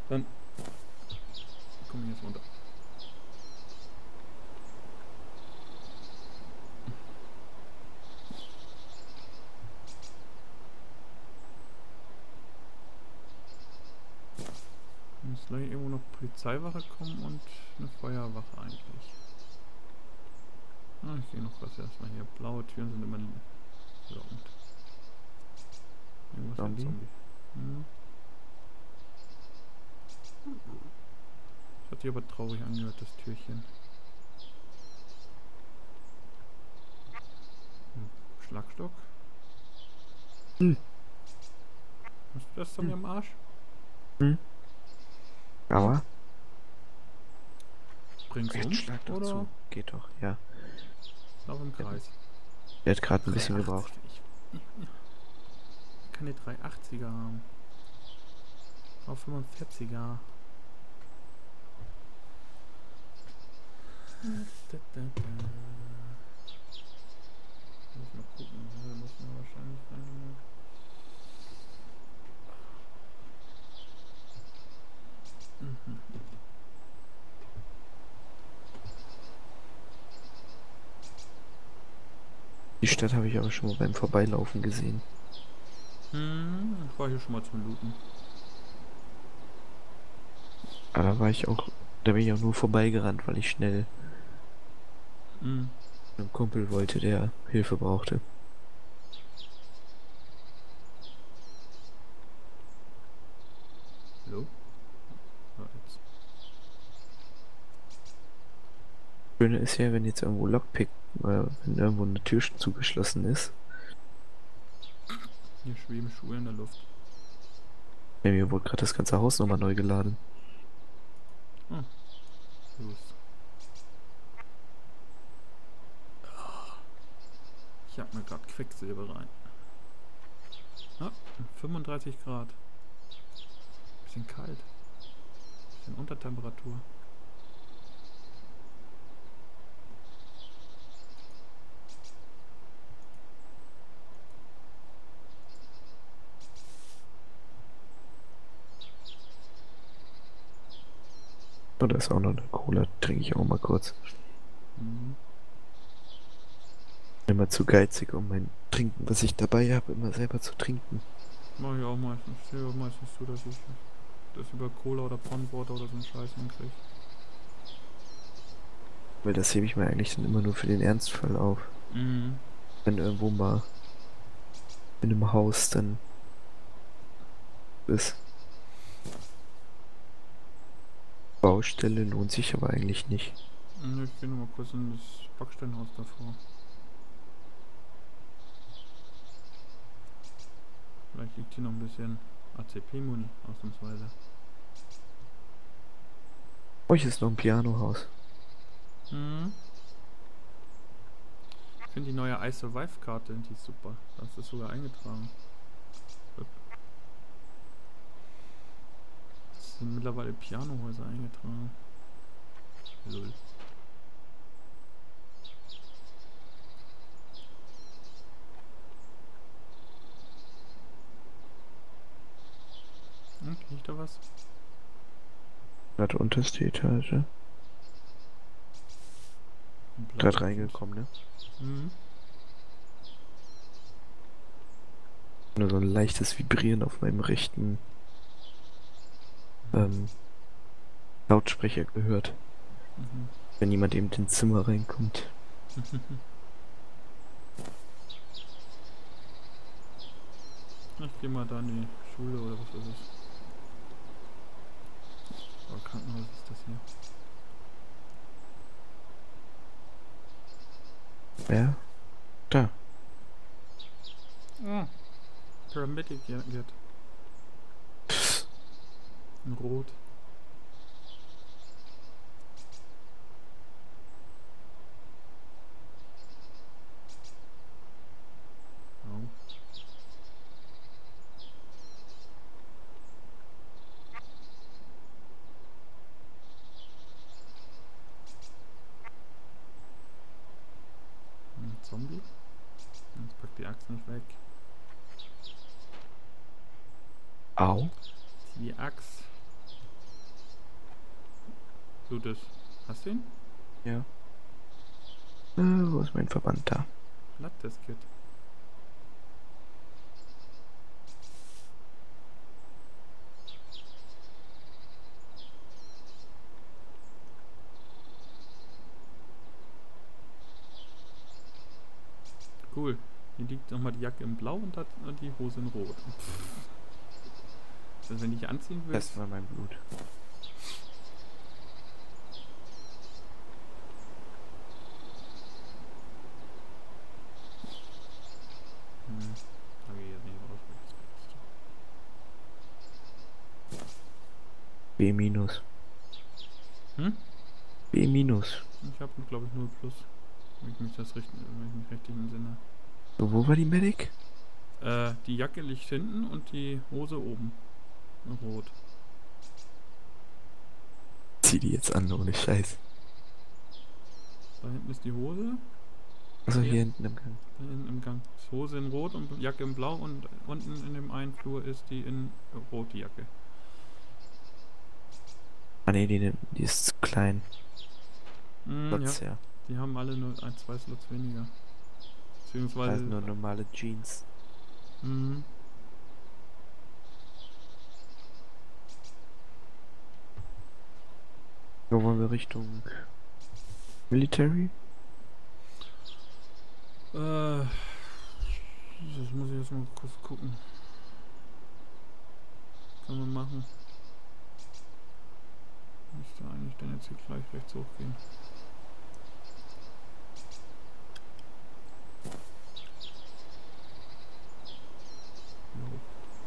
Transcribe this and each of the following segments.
Dann komme ich jetzt runter. Muss gleich irgendwo noch Polizeiwache kommen und eine Feuerwache eigentlich. Ah, ich sehe noch was erstmal hier. Blaue Türen sind immer lockend. Irgendwas Zombie? mit Zombie. Hm. Das hat sich aber traurig angehört, das Türchen. Schlagstock. Hm. Hast du das Zombie am Arsch? Hm. Aber Bring's jetzt um schlag doch oder zu. Geht doch, ja. lauf im Der, Kreis? der hat gerade ein bisschen 380. gebraucht. Ich kann die 380er haben. Auf 45er. Da, da, da. Muss mal gucken. Da muss man wahrscheinlich rein. Mhm. Die Stadt habe ich aber schon mal beim Vorbeilaufen gesehen. Ich war hier schon mal zum Looten. Aber da bin ich auch nur vorbeigerannt, weil ich schnell Mhm. einen Kumpel wollte, der Hilfe brauchte. Hallo? Ja, jetzt. Schöne ist ja, wenn jetzt irgendwo Lockpick, wenn irgendwo eine Tür zugeschlossen ist. Hier schweben Schuhe in der Luft. Bei mir wurde gerade das ganze Haus nochmal neu geladen. Oh, los. Ich hab mir gerade Quecksilber rein. Ah, 35 Grad. Bisschen kalt. Bisschen Untertemperatur. Oh, da ist auch noch eine Cola, trinke ich auch mal kurz. Mhm. Immer zu geizig, um mein Trinken, was ich dabei habe, immer selber zu trinken. Mach ich auch meistens. Ich sehe auch meistens so, dass ich das über Cola oder Pondwater oder so einen Scheiß hinkriege. Weil das hebe ich mir eigentlich dann immer nur für den Ernstfall auf. Mhm. Wenn irgendwo mal in einem Haus dann ist. Baustelle lohnt sich aber eigentlich nicht. Ich gehe nochmal kurz in das Backsteinhaus davor. Vielleicht liegt hier noch ein bisschen ACP-Muni, ausnahmsweise. Oh, hier ist noch ein Pianohaus. Mhm. Ich finde die neue I Survive-Karte, die ist super. Da ist das sogar eingetragen. Es sind mittlerweile Pianohäuser eingetragen. Lol. Liegt da was? Gerade unterste Etage. Gerade reingekommen, ne? Mhm. Nur so ein leichtes Vibrieren auf meinem rechten ähm, Lautsprecher gehört. Mhm. Wenn jemand eben ins Zimmer reinkommt. Ich gehe mal da in die Schule oder was ist es? Oder Krankenhaus ist das hier. Ja, da. Oh. Paramedic Get. In Rot. Oh. Ein Zombie? Jetzt packt die Axt nicht weg. Au. Die Axt. So das. Hast du ihn? Ja. Wo ist mein Verband da? Lattes Kit. Cool. Hier liegt nochmal die Jacke in Blau und die Hose in Rot. Also wenn ich anziehen will. Das war mein Blut. Okay, jetzt nicht raus. B minus. B minus. Ich habe glaube ich 0 plus. Wenn ich mich richtig entsinne. So, wo war die Medic? Die Jacke liegt hinten und die Hose oben. In Rot. Zieh die jetzt an, ohne Scheiß. Da hinten ist die Hose. Also hier hinten im Gang. Da hinten im Gang. Ist Hose in Rot und Jacke in Blau und unten in dem einen Flur ist die in Rot, die Jacke. Ah ne, die ist zu klein. Ja. Ja. Die haben alle nur 2 Slots weniger. Beziehungsweise. Also nur normale Jeans. Wo wollen wir Richtung Military? Das muss ich jetzt mal kurz gucken. Kann man machen. Müsste eigentlich dann jetzt hier gleich rechts hochgehen. Jo.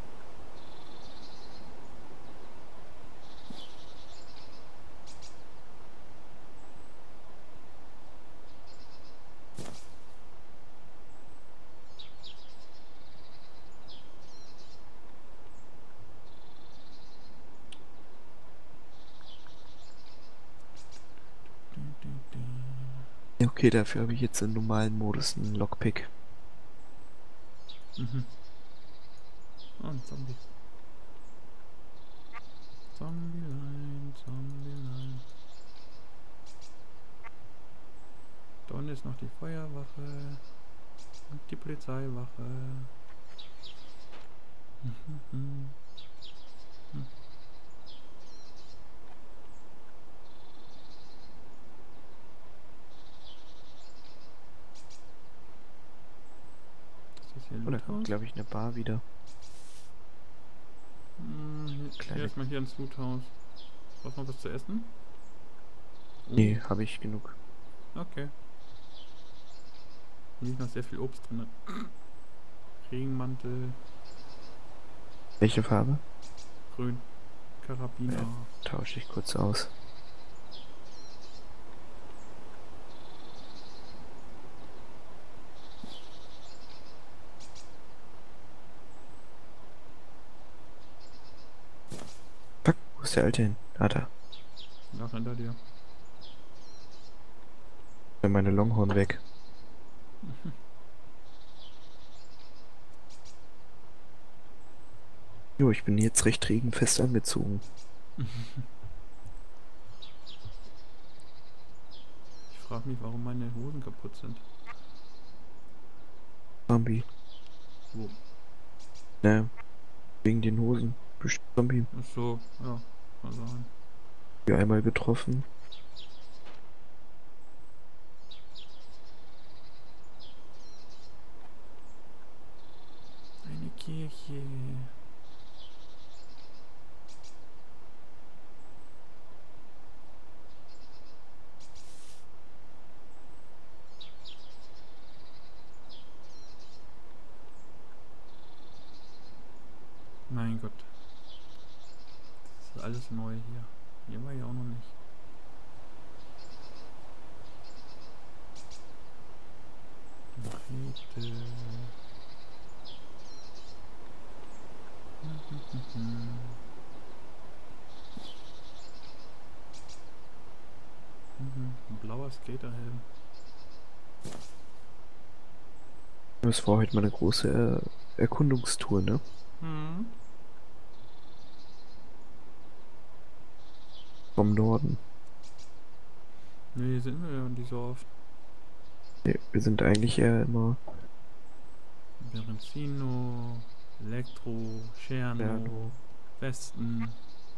Ja, okay, dafür habe ich jetzt im normalen Modus einen Lockpick. Oh, ein Zombie. Zombie-Line. Da unten ist noch die Feuerwache. Und die Polizeiwache. Ist das hier Und da kommt, Loothaus? glaube ich, eine Bar wieder. Hier erstmal hier ins Loothaus. Brauchst du noch was zu essen? Nee, habe ich genug. Okay. Hier liegt noch sehr viel Obst drin. Regenmantel, Welche Farbe? grün, Karabiner. Tausche ich kurz aus. Fuck, wo ist der Alte hin? Ah, da. Nach hinter dir. Meine Longhorn weg. Jo, ich bin jetzt recht regenfest angezogen. Ich frage mich, warum meine Hosen kaputt sind. Zombie. Wo? Ne, wegen den Hosen. Bestimmt Zombie. Ach so, ja, kann sein. Hier einmal getroffen. Eine Kirche. Mein Gott. Das ist alles neu hier. Hier war ich auch noch nicht. Machete. Ein blauer Skaterhelm. Das war heute mal eine große Erkundungstour, ne? Vom Norden. Nee, sind wir ja nicht so oft. Nee, wir sind eigentlich eher immer. Berenzino, Elektro, Scherno, Ja, Westen.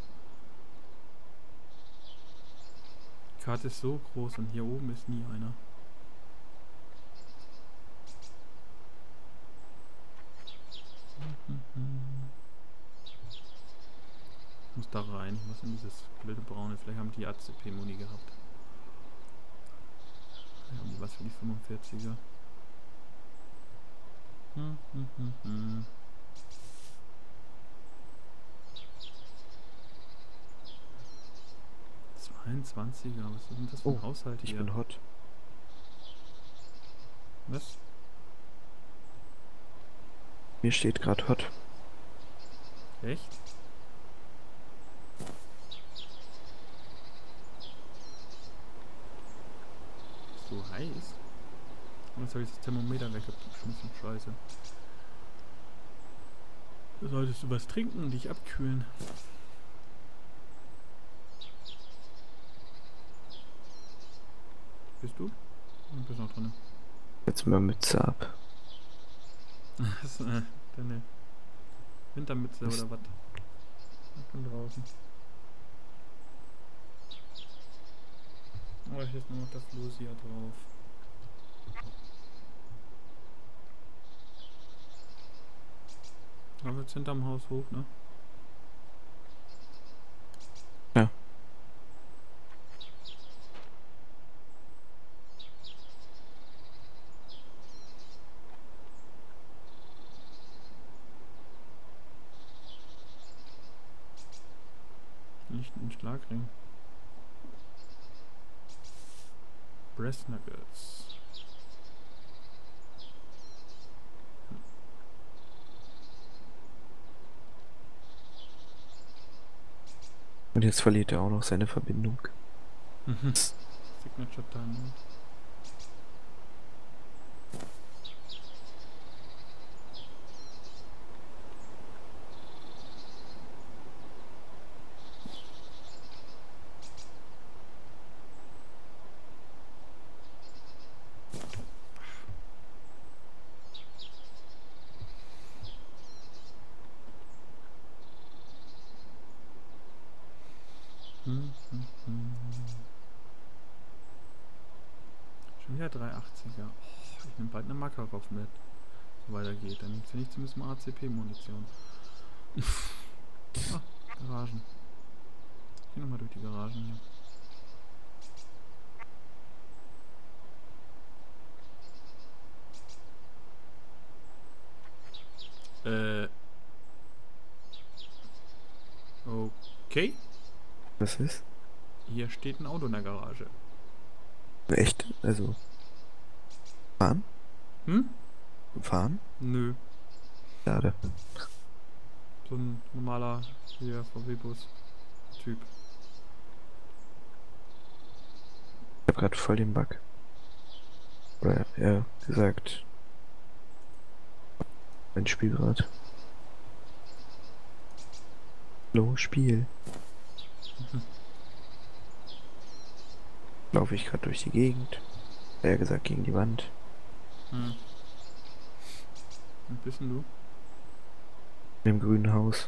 Die Karte ist so groß und hier oben ist nie einer. Ich muss da rein, ich muss in dieses blöde braune. Vielleicht haben die ACP-Muni gehabt. Vielleicht haben die was für die 45er. 22er, was ist denn das für ein oh, Haushalt ich hier? bin hot. Was? Mir steht gerade hot. Echt? So heiß? Und jetzt habe ich das Thermometer weggeschmissen, scheiße. Du solltest du was trinken und dich abkühlen. Bist du? Du bist noch drin. Jetzt mal Mütze ab. Deine Wintermütze Ist- oder was? Ich bin draußen. Oh, hier ist nur noch das Lucia drauf. Aber jetzt hinterm Haus hoch, ne? Ja. Nicht ein Schlagring. Breast Nuggets. Und jetzt verliert er auch noch seine Verbindung. Signature Time. Schon wieder 380er. Oh, ich nehme bald eine Makarov mit. So weitergeht. Dann finde ich zumindest mal ACP-Munition. Ah, Garagen. Ich geh nochmal durch die Garagen hier. Okay. Was ist? Hier steht ein Auto in der Garage. Echt? Also, fahren? Hm? Fahren? Nö. Schade. So ein normaler hier VW-Bus-Typ. Ich hab gerade voll den Bug. Oder eher gesagt, mein Spielrad. Hallo, Spiel. Laufe ich gerade durch die Gegend. Eher gesagt gegen die Wand. Hm. Wo bist denn du? Im grünen Haus.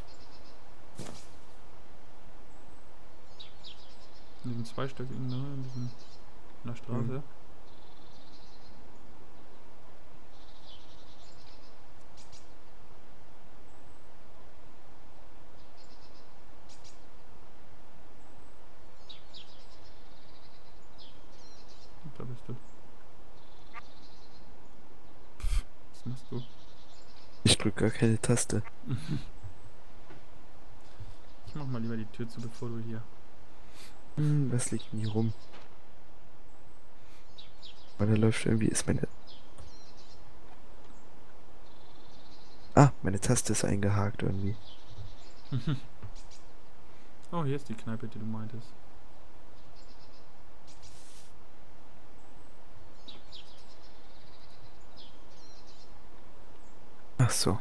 In diesen zweistöckigen, ne? In der Straße. Da bist du. Pff, was machst du? Ich drück gar keine Taste. Ich mach mal lieber die Tür zu, bevor du hier. Was liegt denn hier rum? Aber da läuft irgendwie, ist meine... Ah, meine Taste ist eingehakt irgendwie. Oh, hier ist die Kneipe, die du meintest. Ach so.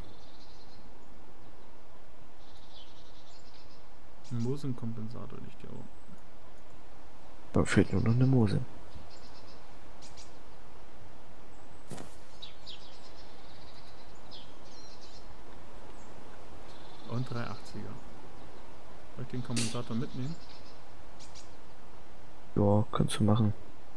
Ein Mosenkompensator liegt hier oben. Aber fehlt nur noch eine Mose. Und 380er. Soll ich den Kompensator mitnehmen? Ja, kannst du machen.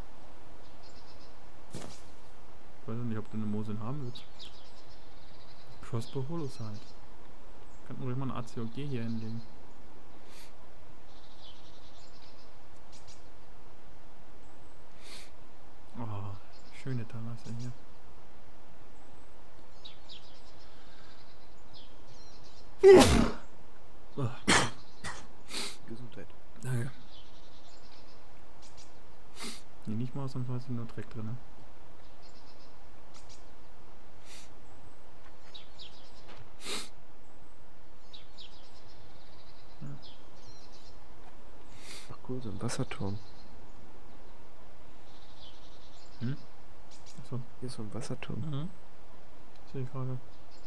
Ich weiß nicht, ob du eine Mosin haben willst. Crossbow Holoside. Kann ruhig mal ein ACOG hier hinlegen. Oh, schöne Terrasse hier. Oh, Gesundheit. danke. Nee, nicht mal ausnahmsweise nur Dreck drin. Ne? Ach cool, so ein Wasserturm. Hm? Achso. Hier ist so ein Wasserturm. Mhm. Sehe ich gerade.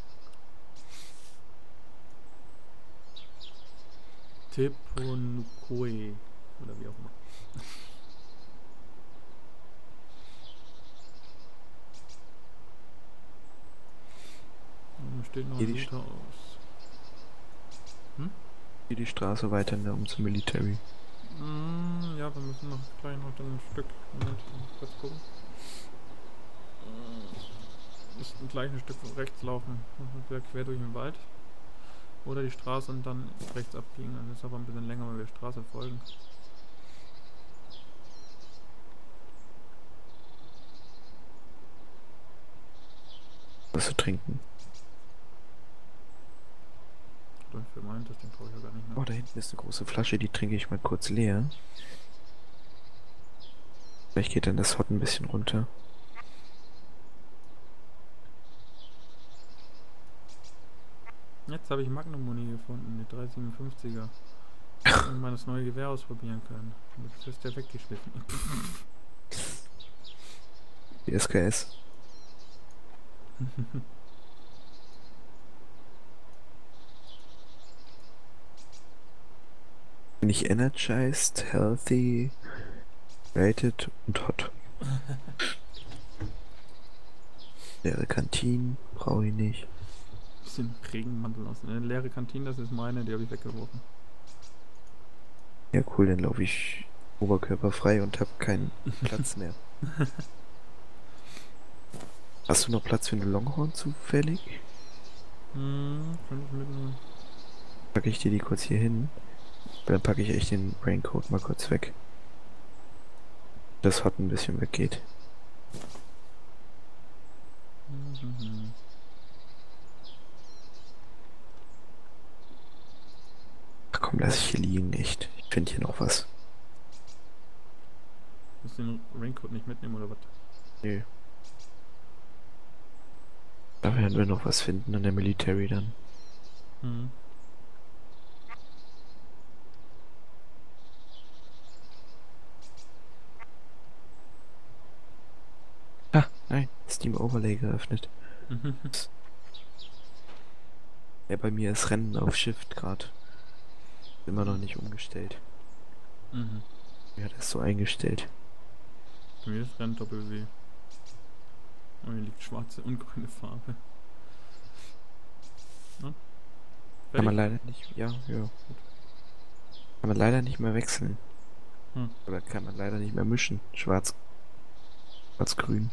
Teponukoi. Oder wie auch immer. Da steht noch Hier ein die Liter aus. Hier die Straße weiter zum Military. Ja, wir müssen noch gleich noch ein Stück. Moment, kurz gucken. Müssten gleich ein Stück rechts laufen. Wieder quer durch den Wald. Oder die Straße und dann rechts abbiegen. Das ist aber ein bisschen länger, weil wir der Straße folgen. Was zu trinken. Oder für meint, das den brauche ich ja gar nicht mehr. Oh, da hinten ist eine große Flasche, die trinke ich mal kurz leer. Vielleicht geht dann das Hot ein bisschen runter. Jetzt habe ich Magnum Muni gefunden, die 357er. Und mal das neue Gewehr ausprobieren können. Jetzt ist der weggeschmissen. Die SKS. Bin ich energized, healthy, rated und hot. Leere Kantinen brauche ich nicht. Bisschen Regenmantel aus. Eine leere Kantine, das ist meine, die habe ich weggeworfen. Ja cool, dann laufe ich oberkörperfrei und habe keinen Platz mehr. Hast du noch Platz für eine Longhorn zufällig? Kann ich mitnehmen. Packe ich dir die kurz hier hin. Dann packe ich echt den Raincoat mal kurz weg. Das Hot ein bisschen weggeht. Ach komm, lass ich hier liegen, echt. Ich finde hier noch was. Musst du den Raincoat nicht mitnehmen oder was? Nö. Da werden wir noch was finden an der Military dann. Mhm. Ah, nein, Steam Overlay geöffnet. Ja, bei mir ist Rennen auf Shift gerade. Immer noch nicht umgestellt. Mhm. Ja, das ist so eingestellt. Bei mir ist Rennen Doppel-W. Oh, hier liegt schwarze und grüne Farbe. Ja? Kann man Fertig? leider nicht, ja. Kann man leider nicht mehr wechseln. Oder kann man leider nicht mehr mischen. Schwarz-grün.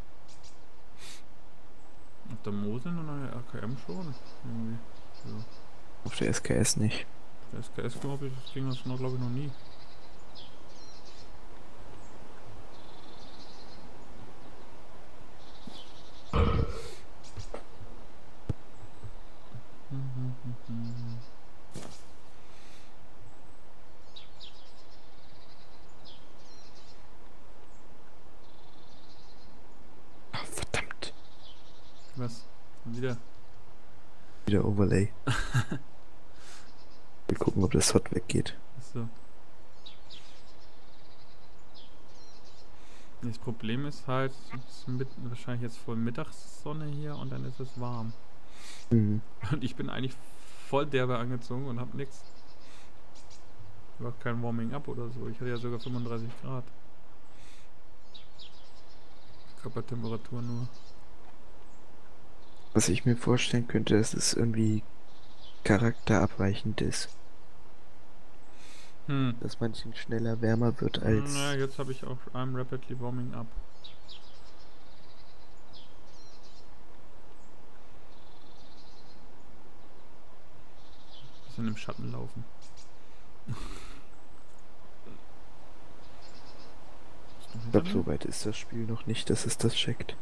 Auf der Mosin und der RKM schon. Irgendwie. So. Auf der SKS nicht. Der SKS glaube ich, das ging das noch, glaube ich, noch nie. Ach, verdammt. Was? Wieder? Wieder Overlay. Wir gucken, ob das Hot weggeht. Achso. Das Problem ist halt, es ist wahrscheinlich jetzt voll Mittagssonne hier und dann ist es warm. Mhm. Und ich bin eigentlich voll derbe angezogen und hab nix. War kein Warming Up oder so. Ich hatte ja sogar 35 Grad. Körpertemperatur nur. Was ich mir vorstellen könnte, dass es irgendwie charakterabweichend ist. Dass manchen schneller wärmer wird Ja, als... jetzt habe ich auch I'm rapidly warming up. Bisschen im Schatten laufen. Ich glaube, so weit ist das Spiel noch nicht, dass es das checkt.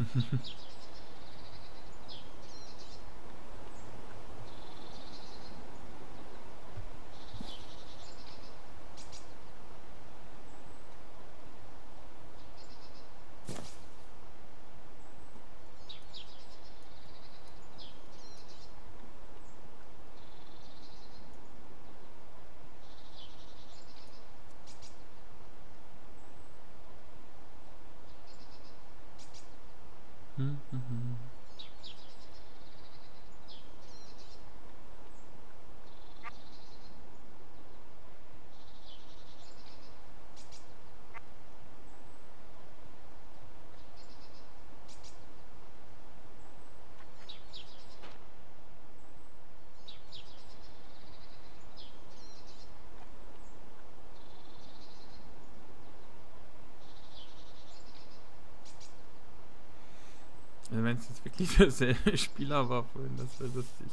Also wenn es jetzt wirklich derselbe Spieler war vorhin, das wäre lustig.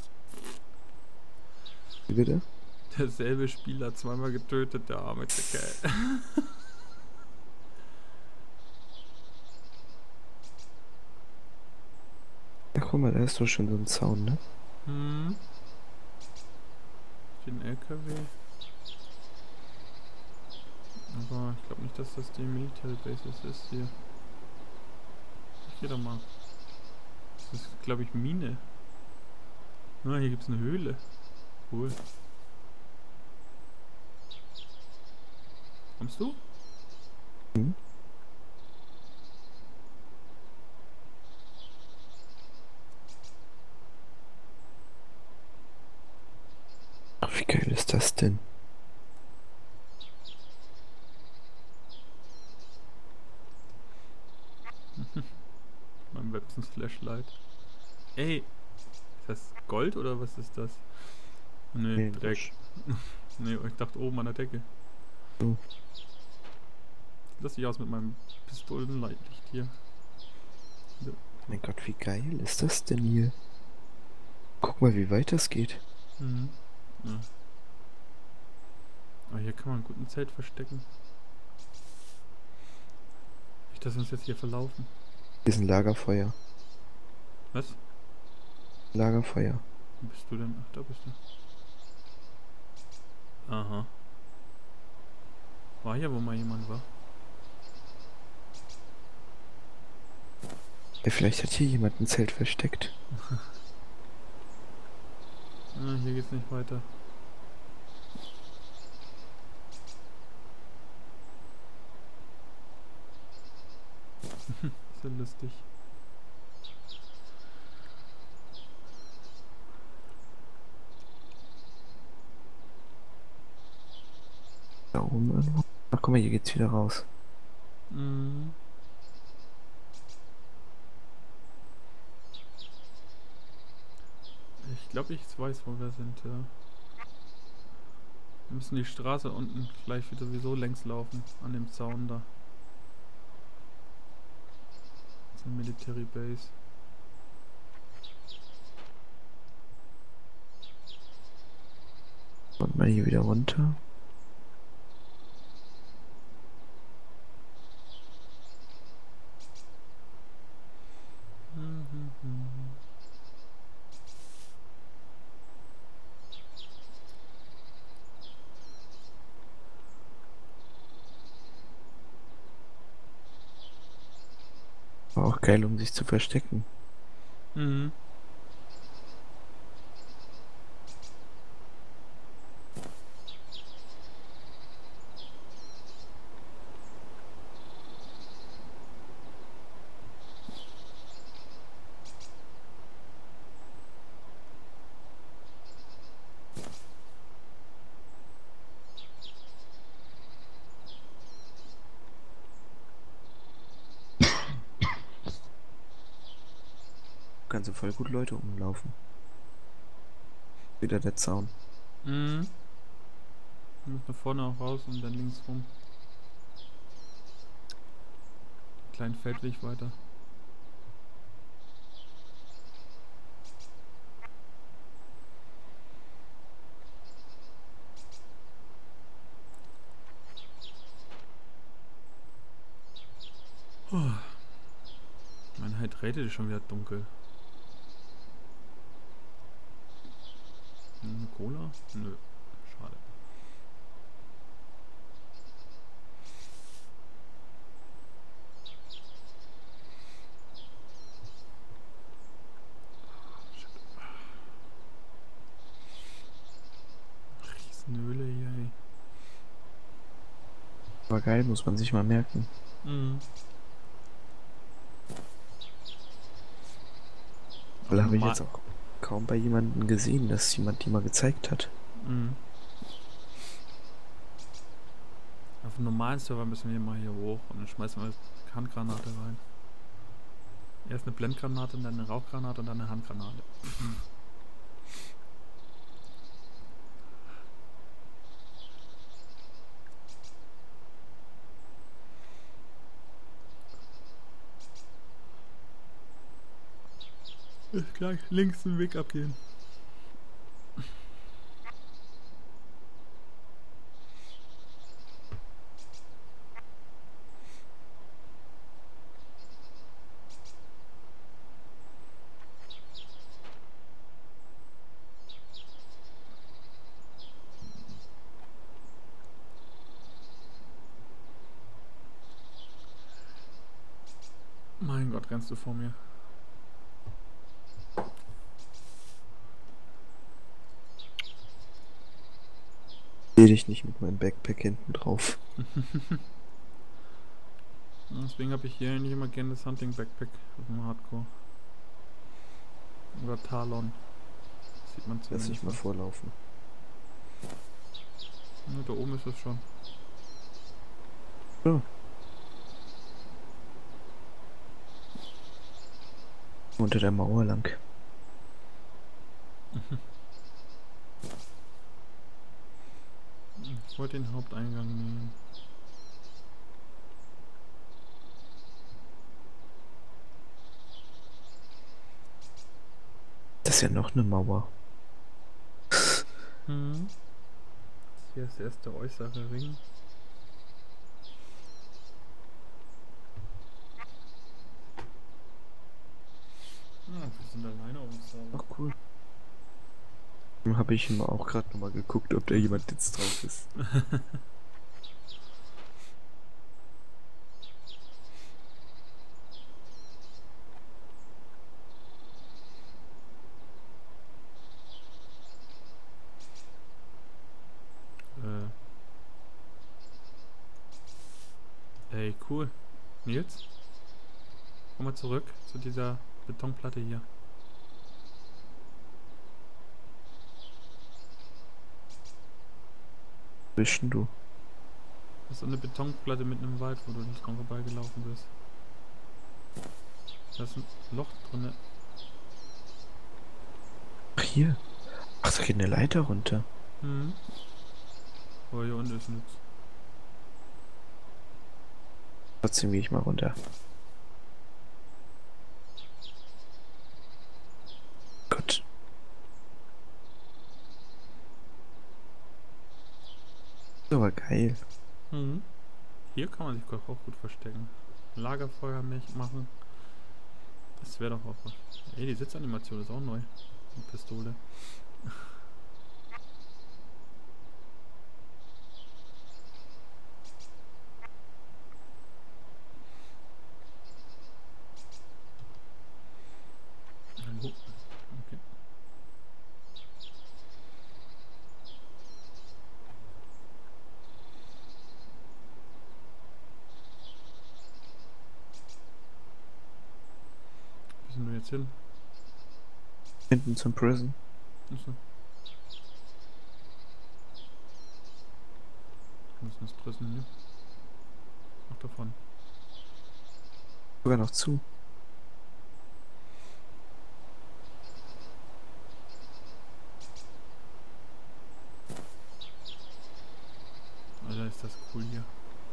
Wie bitte? Derselbe Spieler, zweimal getötet, der arme Kerl. Ja, guck mal, da ist doch schon so ein Zaun, ne? Den LKW. Aber ich glaube nicht, dass das die Military Bases ist hier. Ich geh da mal. Das ist, glaube ich, Mine. Ah, hier gibt's eine Höhle. Cool. Kommst du? Hm? Ach, wie geil ist das denn? Mein Websons Flashlight. Ey! Ist das Gold oder was ist das? Nee, Dreck. Nee, ich dachte oben an der Decke. Oh. Lass dich aus mit meinem Pistolenlichtlicht hier. Mein Gott, wie geil ist das denn hier? Guck mal, wie weit das geht. Ja. Aber hier kann man gut ein Zelt verstecken. Nicht, dass wir uns jetzt hier verlaufen. Hier ist ein Lagerfeuer. Was? Lagerfeuer. Wo bist du denn? Ach, da bist du. Aha. War hier, wo mal jemand war. Ja, vielleicht hat hier jemand ein Zelt versteckt. Ah, hier geht's nicht weiter. Ist ja lustig. Da oben irgendwo. Ach, guck mal, hier geht's wieder raus. Ich glaube, ich weiß, wo wir sind, ja. Wir müssen die Straße unten gleich wieder sowieso längs laufen, an dem Zaun da. Das ist eine Military Base. Und mal hier wieder runter. War auch geil, um sich zu verstecken. Mhm. kannst du voll gut Leute umlaufen. Wieder der Zaun. Mhm. Du musst nach vorne auch raus und dann links rum. Kleinen Feldweg weiter. Mein Hydrated ist schon wieder dunkel. Eine Cola? Nö. Schade. Riesenhöhle hier, ey. Aber geil, muss man sich mal merken. Mhm. Weil habe ich jetzt auch kaum bei jemandem gesehen, dass jemand die mal gezeigt hat. Mhm. Auf dem normalen Server müssen wir mal hier hoch und dann schmeißen wir Handgranate rein. Erst eine Blendgranate, dann eine Rauchgranate und dann eine Handgranate. Gleich links den Weg abgehen. Mein Gott, rennst du vor mir? Sehe dich nicht mit meinem Backpack hinten drauf. Deswegen habe ich hier nicht immer gerne das Hunting Backpack auf dem Hardcore. Oder Talon. Das sieht man Lass zumindest. dich mal vorlaufen. Ja, da oben ist es schon. Ja. Unter der Mauer lang. Ich wollte den Haupteingang nehmen. Das ist ja noch eine Mauer. Mhm. Hier ist erst der äußere Ring. Ah, wir sind alleine auf dem Server. Ach cool. Dann habe ich immer auch gerade nochmal geguckt, ob da jemand jetzt drauf ist. Ey, cool. Nils? Komm mal zurück zu dieser Betonplatte hier. Wischen du. Das ist so eine Betonplatte mit einem Wald, wo du nicht dran vorbeigelaufen bist. Da ist ein Loch drin. Ach hier. Ach, da geht eine Leiter runter. Mhm. Oh, hier unten ist nichts. Trotzdem gehe ich mal runter. Gott. Aber geil. Mhm. Hier kann man sich auch gut verstecken. Lagerfeuer machen. Das wäre doch auch was. Ey, die Sitzanimation ist auch neu. Die Pistole. Hallo. Okay. Wo sind wir jetzt hin? Hinten zum Prison. Achso. Wir müssen das Prison hier. Ach, davon. Sogar noch zu. Alter, ist das cool hier.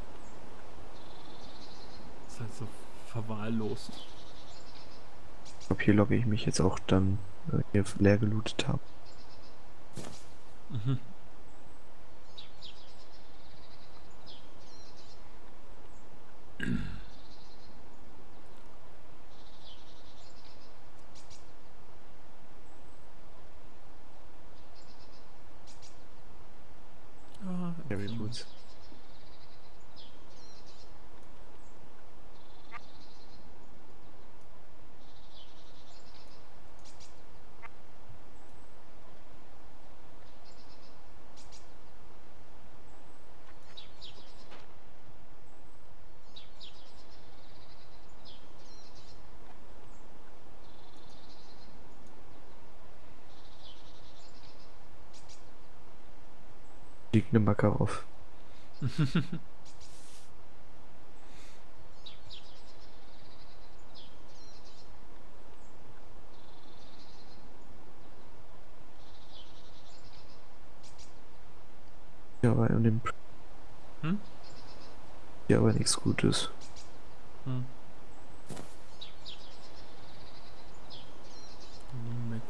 Ist halt so verwahrlost. Ich glaube, hier logge ich mich jetzt auch dann, hier leer gelootet habe. Mhm. Ah, Very gut. Liegt eine Makarov. Ja, aber in dem ja, aber nichts Gutes. Hm. Weg.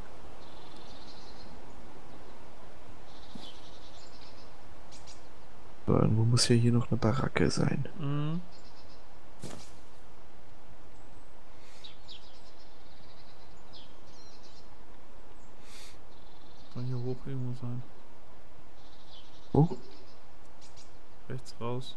Aber irgendwo muss ja hier noch eine Baracke sein. Mhm. Soll hier hoch irgendwo sein. Oh? Rechts raus.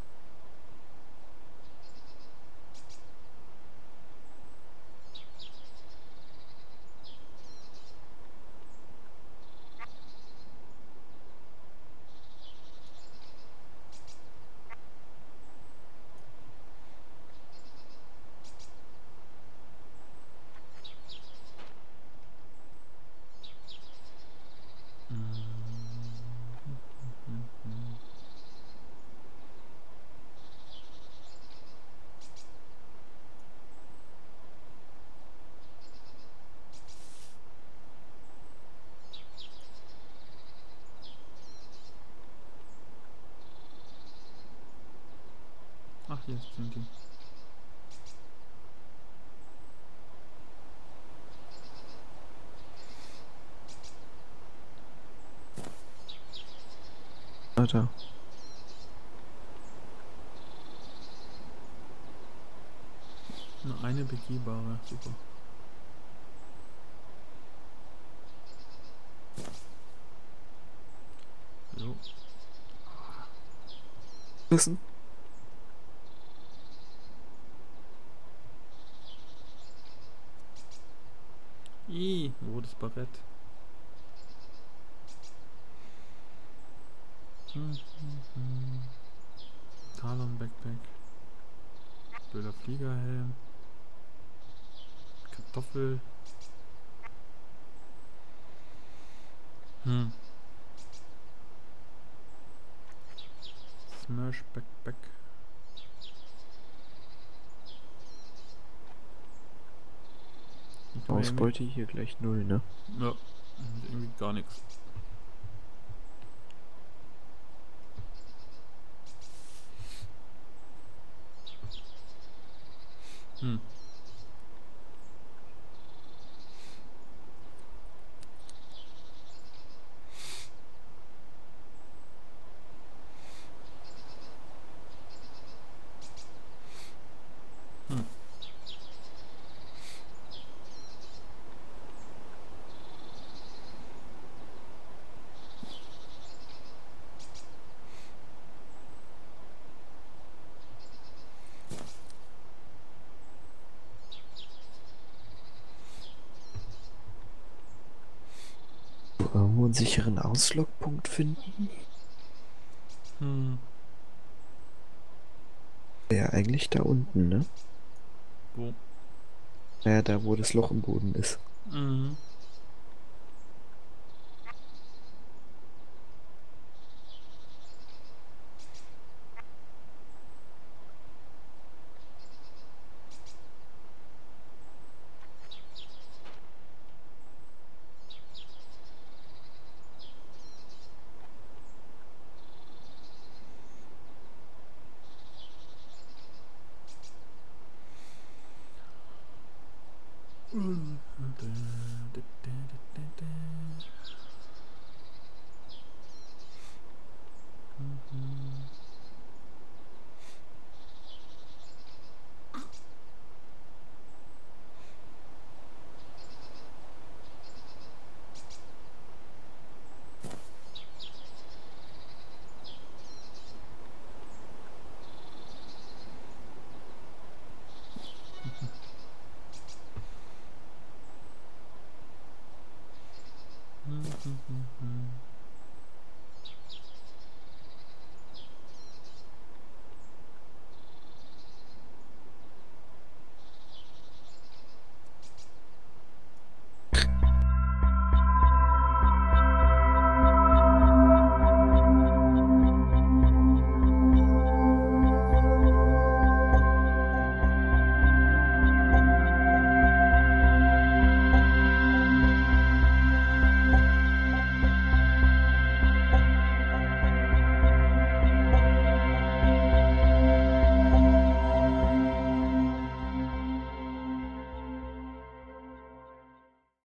Ach, hier ist Thinking. Alter. Nur eine begehbare, super. Jo. Wissen? Rotes Barett. Talon Backpack. Blöder Fliegerhelm. Kartoffel. Smash Backpack. Ausbeute hier gleich 0, ne? Ja, irgendwie gar nichts. Irgendwo einen sicheren Auslogpunkt finden? Ja, eigentlich da unten, ne? Wo? Ja, da wo das Loch im Boden ist. Mhm.